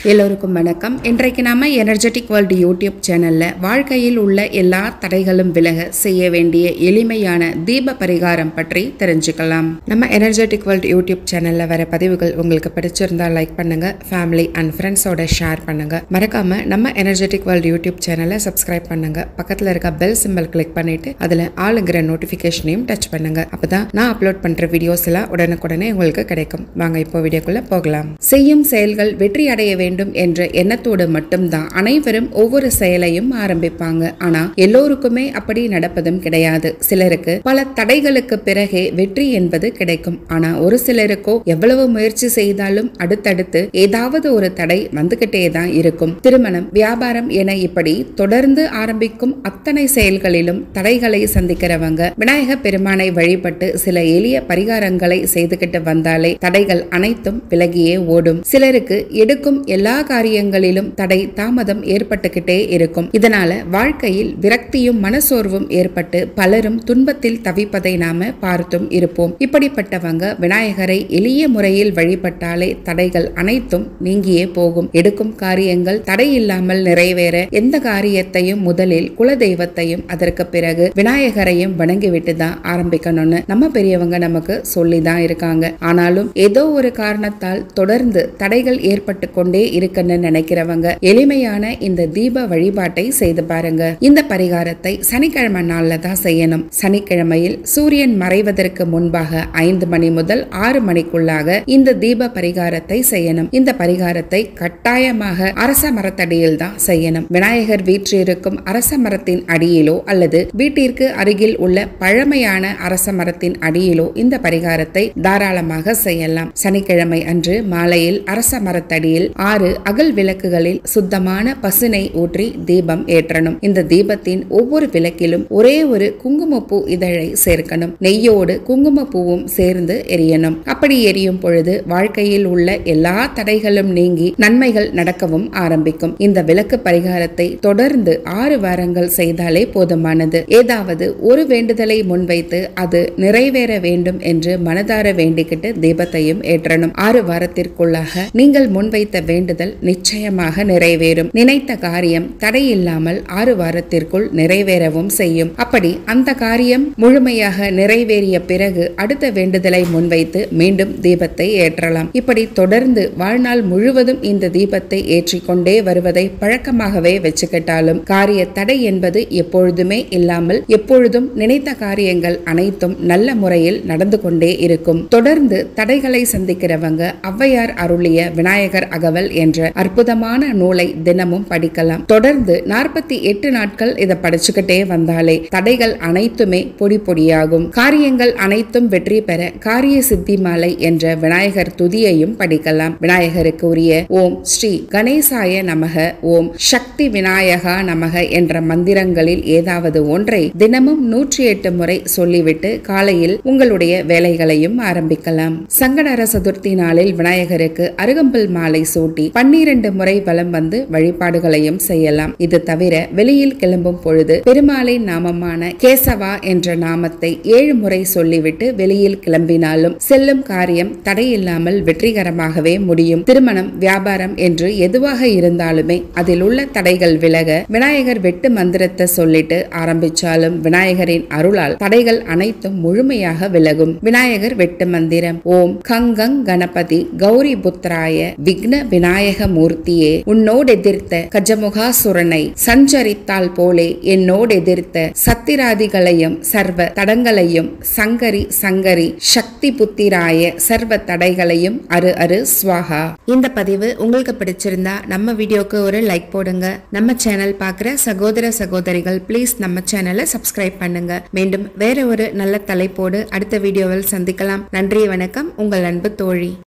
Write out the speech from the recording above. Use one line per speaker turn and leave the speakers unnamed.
எல்லோருக்கும் வணக்கம். இன்றைக்கு நாம energeticworld யூடியூப் சேனல்ல வாழ்க்கையில் உள்ள எல்லா தடைகளும் விலக செய்ய வேண்டிய எளிமையான தீப பரிகாரம் பற்றி தெரிஞ்சுக்கலாம். நம்ம energeticworld யூடியூப் சேனல்ல வர பதிவுகள் உங்களுக்கு பிடிச்சிருந்தா லைக் பண்ணுங்க, ஃபேமிலி அண்ட் ஃப்ரெண்ட்ஸோட ஷேர் பண்ணுங்க. மறக்காம நம்ம energeticworld யூடியூப் சேனலை சப்ஸ்கிரைப் பண்ணுங்க. பக்கத்துல இருக்க பெல் சிம்பல் கிளிக் பண்ணிட்டு அதுல ஆளுங்கிற நோட்டிபிகேஷனையும் டச் பண்ணுங்க. அப்பதான் நான் அப்லோட் பண்ற வீடியோஸ் எல்லாம் உடனுக்குடனே உங்களுக்கு கிடைக்கும். வாங்க இப்போ வீடியோக்குள்ள போகலாம். செய்யும் செயல்கள் வெற்றி அடைய வேண்டும் என்ற எண்ணத்தோடு மட்டும்தான் அனைவரும் ஒவ்வொரு செயலையும் ஆரம்பிப்பாங்க. ஆனா எல்லோருக்குமே அப்படி நடப்பதும் கிடையாது. சிலருக்கு பல தடைகளுக்கு பிறகே வெற்றி என்பது கிடைக்கும். ஆனா ஒரு சிலருக்கோ எவ்வளவு முயற்சி செய்தாலும் அடுத்தடுத்து ஏதாவது ஒரு தடை வந்துகிட்டே தான் இருக்கும். திருமணம், வியாபாரம் என இப்படி தொடர்ந்து ஆரம்பிக்கும் அத்தனை செயல்களிலும் தடைகளை சந்திக்கிறவங்க விநாயக பெருமானை வழிபட்டு சில எளிய பரிகாரங்களை செய்துகிட்டு வந்தாலே தடைகள் அனைத்தும் விலகியே ஓடும். சிலருக்கு எடுக்கும் எல்லா காரியங்களிலும் தடை தாமதம் ஏற்பட்டுக்கிட்டே இருக்கும். இதனால வாழ்க்கையில் விரக்தியும் மனசோர்வும் ஏற்பட்டு பலரும் துன்பத்தில் தவிப்பதை நாம பார்த்தும் இருப்போம். இப்படிப்பட்டவங்க விநாயகரை எளிய முறையில் வழிபட்டாலே தடைகள் அனைத்தும் நீங்கியே போகும். எடுக்கும் காரியங்கள் தடை இல்லாமல் நிறைவேற எந்த காரியத்தையும் முதலில் குலதெய்வத்தையும் அதற்கு பிறகு விநாயகரையும் வணங்கிவிட்டு தான் ஆரம்பிக்கணும்னு நம்ம பெரியவங்க நமக்கு சொல்லிதான் இருக்காங்க. ஆனாலும் ஏதோ ஒரு காரணத்தால் தொடர்ந்து தடைகள் ஏற்பட்டு கொண்டே இருக்குன்னு நினைக்கிறவங்க எளிமையான இந்த தீப வழிபாட்டை செய்து பாருங்க. இந்த பரிகாரத்தை சனிக்கிழமை நாள்ல தான் செய்யணும். சனிக்கிழமையில் சூரியன் மறைவதற்கு முன்பாக 5 மணி முதல் 6 மணிக்குள்ளாக இந்த தீப பரிகாரத்தை செய்யணும். இந்த பரிகாரத்தை கட்டாயமாக அரச மரத்தடியில் தான் செய்யணும். விநாயகர் வீற்றிருக்கும் அரச மரத்தின் அடியிலோ அல்லது வீட்டிற்கு அருகில் உள்ள பழமையான அரச மரத்தின் அடியிலோ இந்த பரிகாரத்தை தாராளமாக செய்யலாம். சனிக்கிழமை அன்று மாலையில் அரச மரத்தடியில் 6 அகல் விளக்குகளில் சுத்தமான பசுனை ஊற்றி தீபம் ஏற்றணும். இந்த தீபத்தின் ஒவ்வொரு விளக்கிலும் ஒரே ஒரு குங்குமப்பூ இதழை சேர்க்கணும். நெய்யோடு குங்குமப்பூவும் சேர்ந்து எரியணும். அப்படி எரியும் பொழுது வாழ்க்கையில் உள்ள எல்லா தடைகளும் நீங்கி நன்மைகள் நடக்கவும் ஆரம்பிக்கும். இந்த விளக்கு பரிகாரத்தை தொடர்ந்து 6 வாரங்கள் செய்தாலே போதுமானது. ஏதாவது ஒரு வேண்டுதலை முன்வைத்து அது நிறைவேற வேண்டும் என்று மனதார வேண்டிக்கிட்டு தீபத்தையும் ஏற்றணும். 6 வாரத்திற்குள்ளாக நீங்கள் முன்வைத்த வேண்டுதல் நிச்சயமாக நிறைவேறும். நினைத்த காரியம் தடையில்லாமல் 6 வாரத்திற்குள் நிறைவேறவும் செய்யும். அப்படி அந்த காரியம் முழுமையாக நிறைவேறிய பிறகு அடுத்த வேண்டுதலை முன்வைத்து மீண்டும் தீபத்தை ஏற்றலாம். இப்படி தொடர்ந்து வாழ்நாள் முழுவதும் இந்த தீபத்தை ஏற்றிக்கொண்டே வருவதை பழக்கமாகவே வச்சுக்கிட்டாலும் காரிய தடை என்பது எப்பொழுதுமே இல்லாமல் எப்பொழுதும் நினைத்த காரியங்கள் அனைத்தும் நல்ல முறையில் நடந்து கொண்டே இருக்கும். தொடர்ந்து தடைகளை சந்திக்கிறவங்க ஔவையார் அருளிய விநாயகர் அகவல் என்ற அற்புதமான நூலை தினமும் படிக்கலாம். தொடர்ந்து 48 நாட்கள் இதை படிச்சுக்கிட்டே வந்தாலே தடைகள் அனைத்துமே பொடி பொடியாகும். காரியங்கள் அனைத்தும் வெற்றி பெற காரிய சித்தி மாலை என்ற விநாயகர் துதியையும் படிக்கலாம். விநாயகருக்கு உரிய ஓம் ஸ்ரீ கணேசாய நமக, ஓம் சக்தி விநாயகா நமக என்ற மந்திரங்களில் ஏதாவது ஒன்றை தினமும் 108 முறை சொல்லிவிட்டு காலையில் உங்களுடைய வேலைகளையும் ஆரம்பிக்கலாம். சங்கடஹர சதுர்த்தி நாளில் விநாயகருக்கு அருகம்புல் மாலை சூட்டி 12 முறை வலம் வந்து வழிபாடுகளையும் செய்யலாம். இது தவிர வெளியில் கிளம்பும் பொழுது பெருமாளின் நாமமான கேசவா என்ற நாமத்தை 7 முறை சொல்லிவிட்டு வெளியில் கிளம்பினாலும் செல்லும் காரியம் தடையில்லாமல் வெற்றிகரமாகவே முடியும். திருமணம், வியாபாரம் என்று எதுவாக இருந்தாலுமே அதில் உள்ள தடைகள் விலக விநாயகர் வெட்டு மந்திரத்தை சொல்லிட்டு ஆரம்பிச்சாலும் விநாயகரின் அருளால் தடைகள் அனைத்தும் முழுமையாக விலகும். விநாயகர் வெட்டு மந்திரம்: ஓம் கங்கங் கணபதி கௌரி புத்ராய விக்ன விநாயக மூர்த்தியே, உன்னோடு எதிர்த்த கஜமுகாசுரனை சஞ்சரித்தால் போலே என்னோடு எதிர்த்த சத்திராதிகளையும் சர்வ தடங்களையும் சங்கரி சங்கரி சக்தி புத்திராய சர்வ தடைகளையும் அரு அரு ஸ்வாஹா. இந்த பதிவு உங்களுக்கு பிடிச்சிருந்தா நம்ம வீடியோக்கு ஒரு லைக் போடுங்க. நம்ம சேனல் பார்க்குற சகோதர சகோதரிகள் ப்ளீஸ் நம்ம சேனலை சப்ஸ்கிரைப் பண்ணுங்க. மீண்டும் வேற ஒரு நல்ல தலைப்போடு அடுத்த வீடியோவில் சந்திக்கலாம். நன்றி, வணக்கம். உங்கள் அன்பு தோழி.